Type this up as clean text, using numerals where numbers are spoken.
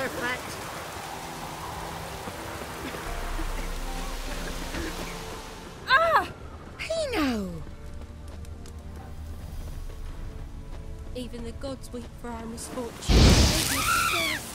perfect. Ah! Pino! Even the gods weep for our misfortune.